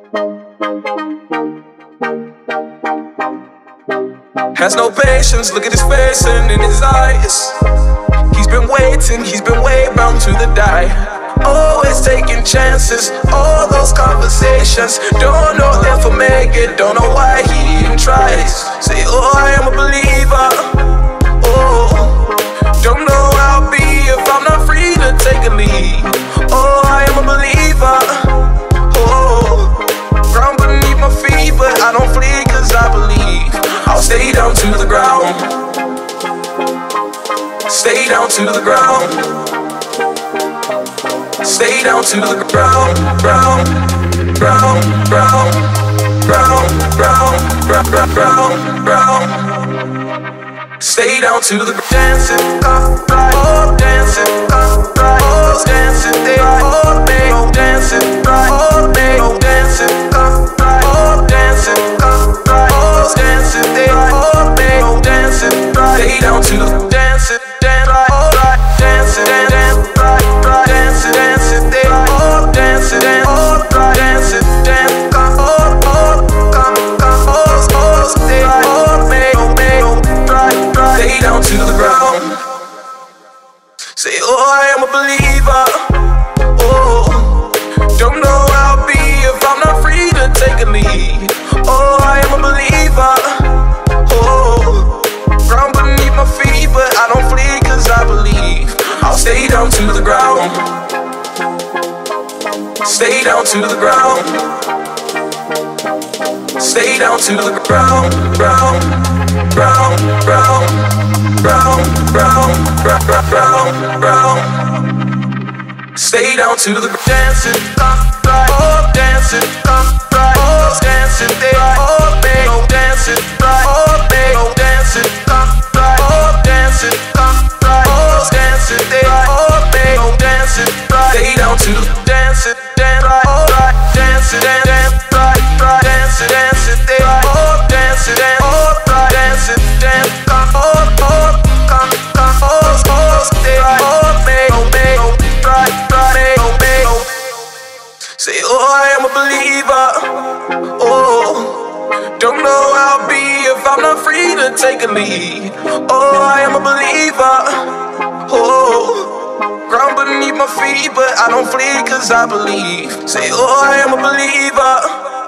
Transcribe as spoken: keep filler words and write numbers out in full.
Has no patience, look at his face and in his eyes. He's been waiting, he's been way bound to the die. Always taking chances, all those conversations. Don't know if I'll make it, don't know why he even tries. Say, oh, I am a believer. Oh, don't know how I'll be if I'm not free to take a lead. Oh, I am a believer. Oh, ground beneath my feet, but I don't flee cause I believe. I'll stay down to the ground. Stay down to the ground. Stay down to the ground, ground, ground, ground, ground, ground, ground, ground, ground. Stay down to the dancing, uh, right, oh, dancing, uh, right, oh, dancing, they oh, they oh, dancing, right, oh, they oh, dancing, uh, right, oh, dancing, uh, right, oh, dancing, they oh, they oh, dancing, right. Stay down to the dancing, dance, right, oh, right, dancing, dance, right, right, dancing, dancing, they oh, dancing, dance, oh, right, dancing, dance, come, oh, oh, come, come, oh, oh, they oh, they oh, they oh, right, right. Stay down to the ground. Say, oh, I am a believer. Oh, don't know how I'll be if I'm not free to take a lead. Oh, I am a believer. Oh, ground beneath my feet, but I don't flee cause I believe. I'll stay down to the ground. Stay down to the ground. Stay down to the ground, ground, ground, ground, ground, ground, ground, ground, ground. Stay down to the dancing, uh, right, oh, dancing, uh, right, oh, dancing, they oh, they oh, dancing, right, oh, they oh, dancing, uh, right, oh, dancing, uh, right, oh, dancing, they oh, they oh, dancing, right. Stay down to the dancing, dance, right, oh, right, dancing, dance, dance, right, right, dancing, dancing, they oh, dancing, dance, oh, right, dancing, dance, come, oh, oh, come, come, oh, oh, they oh, they oh, they oh, right, right, they oh, they oh. Say, oh, I am a believer. Oh, don't know how I'll be if I'm not free to take a lead. Oh, I am a believer. Oh, ground beneath my feet, but I don't flee cause I believe. Say, oh, I am a believer.